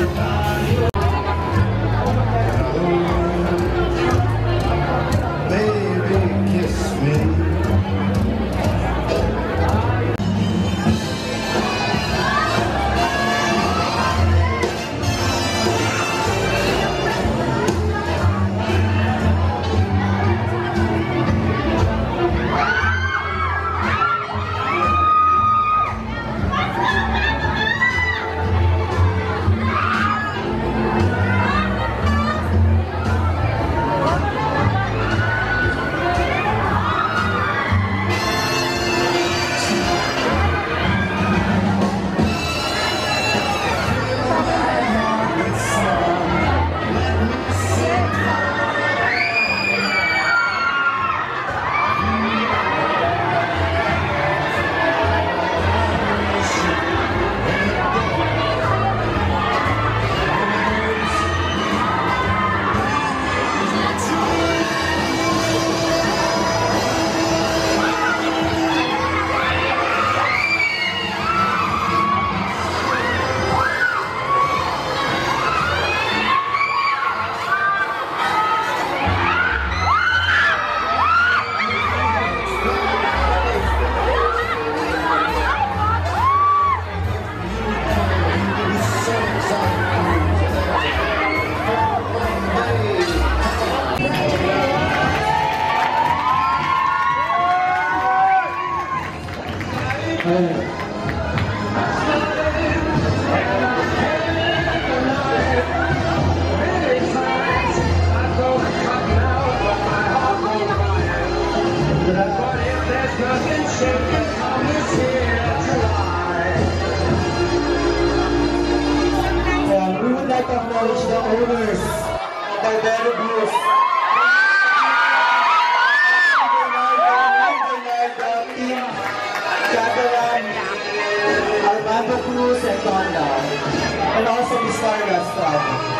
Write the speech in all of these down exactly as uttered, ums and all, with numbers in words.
And also the Stardust song.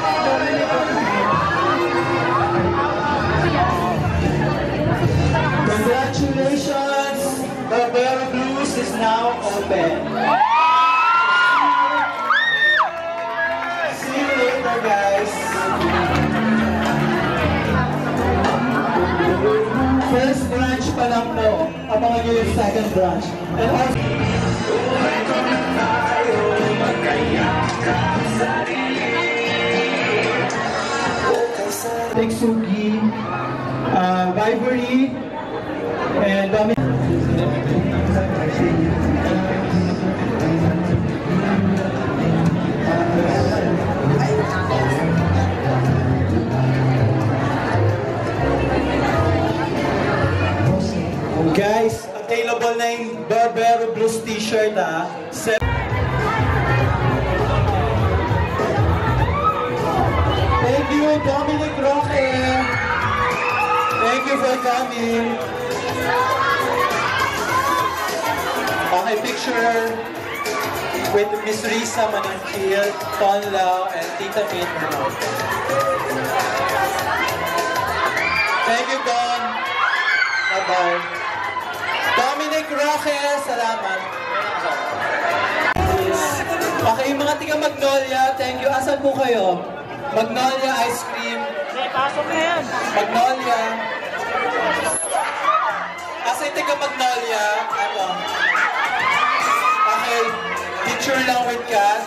Congratulations! Barbero Blues is now open. See you later, guys. First branch pa lang po. Abangan nyo yung second branch. And also, Teksugi, uh, Vivory, and Domin. Guys, available na yung Barbero Blues t-shirt ah. Thank you, Dominic Roque. Thank you for coming. Okay, picture with Miss Risa Manantil, Ton Lau, and Tita Min. Thank you, Don. Bye-bye. Dominic Roque, salamat. Okay, yung mga tiga Magnolia, thank you. Asan po kayo? Magnolia ice cream. Pasok na yan. Magnolia. Asan yung tiga Magnolia? Ano? Okay, picture lang with Kat.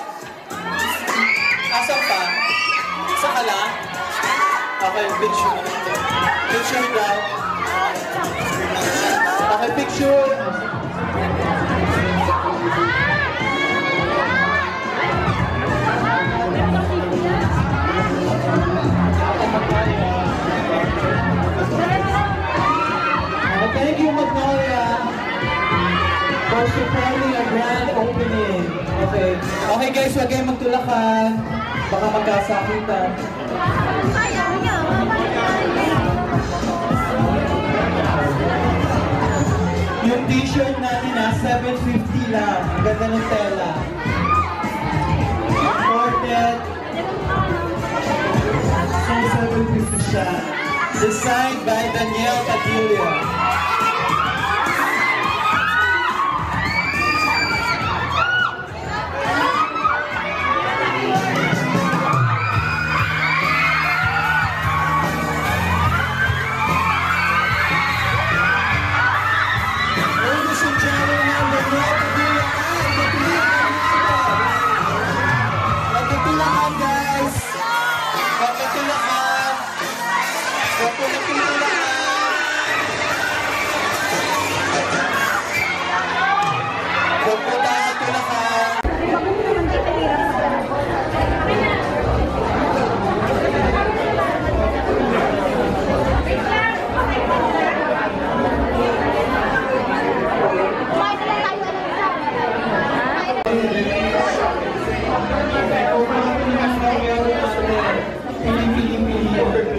Asan pa? Isa ka lang? Okay, picture. Picture daw. Okay, picture. Thank you, Magnolia, for supporting a grand opening. Okay. Okay guys, huwag kayong magtulakan. Baka magkasakitan. Yung t-shirt natin na seven fifty lang. Ang ganda ng tela. Imported. So seven fifty siya. Designed by Danielle Padilla. po ng pinulakan. Huwag po tayo magtulakan. Pili-pili-pili.